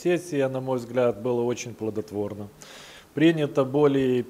Сессия, на мой взгляд, была очень плодотворна. Принято более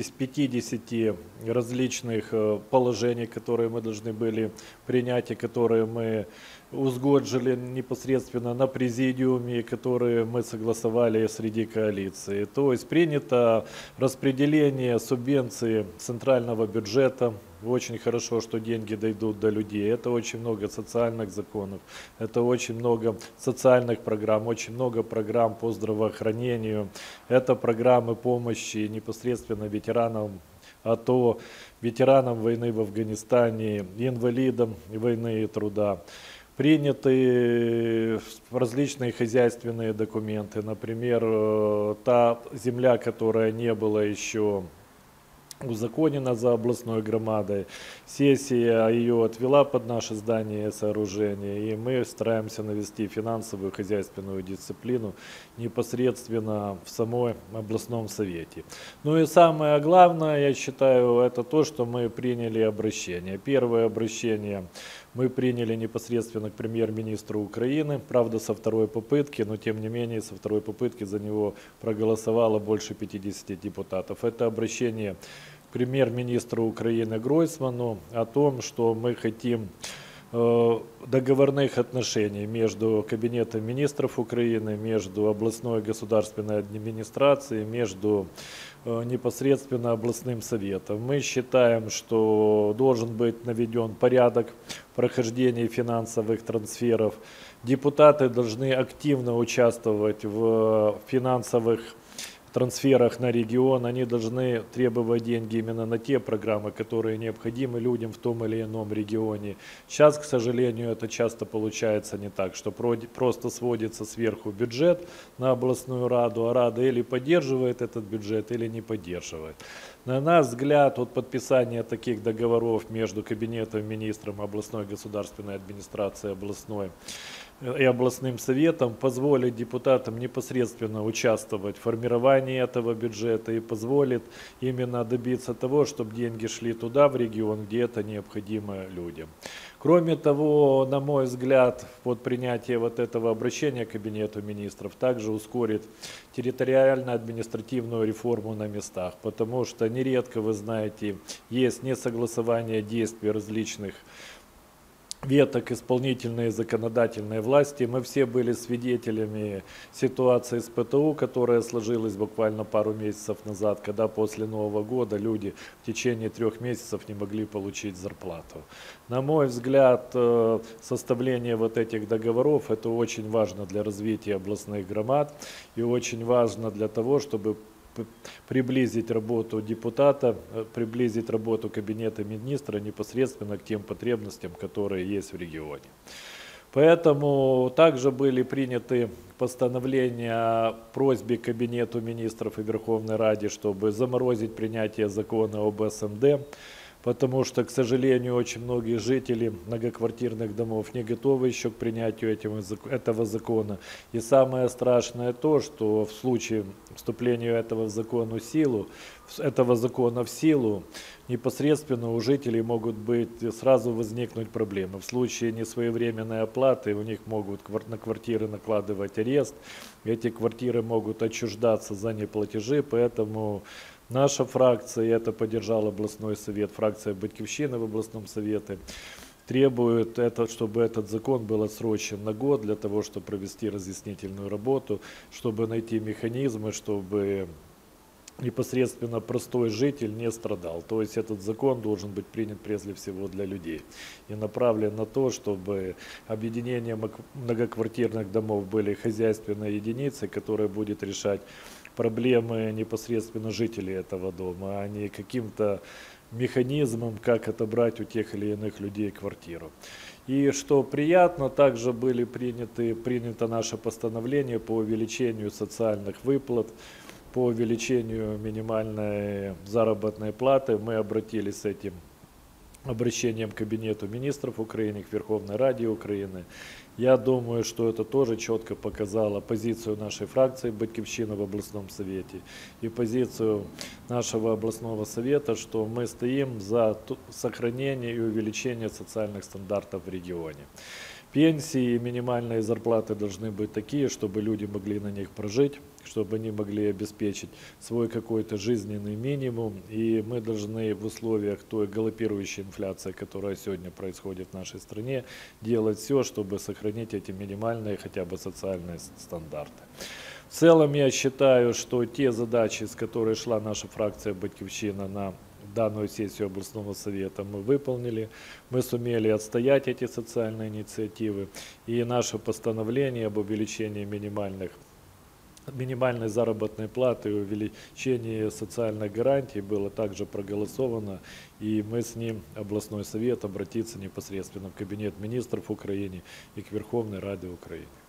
50 различных положений, которые мы должны были принять и которые мы узгоджили непосредственно на президиуме, которые мы согласовали среди коалиции. То есть принято распределение субвенций центрального бюджета. Очень хорошо, что деньги дойдут до людей. Это очень много социальных законов, это очень много социальных программ, очень много программ по здравоохранению. Это программы помощи непосредственно ветеранам АТО, ветеранам войны в Афганистане, инвалидам войны и труда. Приняты различные хозяйственные документы, например, та земля, которая не была еще узаконена за областной громадой. Сессия ее отвела под наше здание и сооружение, и мы стараемся навести финансовую хозяйственную дисциплину непосредственно в самой областном совете. Ну и самое главное, я считаю, это то, что мы приняли обращение. Первое обращение мы приняли непосредственно к премьер-министру Украины, правда со второй попытки, но тем не менее со второй попытки за него проголосовало больше 50 депутатов. Это обращение к премьер-министру Украины Гройсману о том, что мы хотим договорных отношений между Кабинетом министров Украины, между областной государственной администрацией, между непосредственно областным советом. Мы считаем, что должен быть наведен порядок прохождения финансовых трансферов. Депутаты должны активно участвовать в финансовых трансферах на регион, они должны требовать деньги именно на те программы, которые необходимы людям в том или ином регионе. Сейчас, к сожалению, это часто получается не так, что просто сводится сверху бюджет на областную раду, а рада или поддерживает этот бюджет, или не поддерживает. На наш взгляд, от подписания таких договоров между Кабинетом министров, областной государственной администрации областной и областным советом позволит депутатам непосредственно участвовать в формировании этого бюджета и позволит именно добиться того, чтобы деньги шли туда, в регион, где это необходимо людям. Кроме того, на мой взгляд, принятие этого обращения к Кабинету министров также ускорит территориально-административную реформу на местах, потому что нередко, вы знаете, есть несогласование действий различных веток исполнительной и законодательной власти. Мы все были свидетелями ситуации с ПТУ, которая сложилась буквально пару месяцев назад, когда после Нового года люди в течение 3 месяцев не могли получить зарплату. На мой взгляд, составление этих договоров это очень важно для развития областных громад и очень важно для того, чтобы приблизить работу депутата, приблизить работу Кабинета министра непосредственно к тем потребностям, которые есть в регионе. Поэтому также были приняты постановления о просьбе Кабинету министров и Верховной Раде, чтобы заморозить принятие закона об СМД, потому что, к сожалению, очень многие жители многоквартирных домов не готовы еще к принятию этого закона. И самое страшное то, что в случае вступления этого закона в силу, непосредственно у жителей могут сразу возникнуть проблемы. В случае несвоевременной оплаты у них могут на квартиры накладывать арест, эти квартиры могут отчуждаться за неплатежи, поэтому наша фракция, это поддержал областной совет, фракция Батьківщины в областном совете, требует, чтобы этот закон был отсрочен на год, для того, чтобы провести разъяснительную работу, чтобы найти механизмы, чтобы непосредственно простой житель не страдал. То есть этот закон должен быть принят прежде всего для людей и направлен на то, чтобы объединение многоквартирных домов были хозяйственной единицей, которая будет решать проблемы непосредственно жителей этого дома, а не каким-то механизмом, как отобрать у тех или иных людей квартиру. И что приятно, также принято наше постановление по увеличению социальных выплат, по увеличению минимальной заработной платы. Мы обратились с этим обращением к Кабинету министров Украины, к Верховной Раде Украины. Я думаю, что это тоже четко показало позицию нашей фракции Батьківщина в областном совете и позицию нашего областного совета, что мы стоим за сохранение и увеличение социальных стандартов в регионе. Пенсии и минимальные зарплаты должны быть такие, чтобы люди могли на них прожить, чтобы они могли обеспечить свой какой-то жизненный минимум. И мы должны в условиях той галопирующей инфляции, которая сегодня происходит в нашей стране, делать все, чтобы сохранить эти минимальные хотя бы социальные стандарты. В целом я считаю, что те задачи, с которой шла наша фракция «Батьківщина» на данную сессию областного совета, мы выполнили, мы сумели отстоять эти социальные инициативы, и наше постановление об увеличении минимальной заработной платы и увеличении социальных гарантий было также проголосовано, и мы с ним, областной совет, обратится непосредственно в Кабинет министров Украины и к Верховной Раде Украины.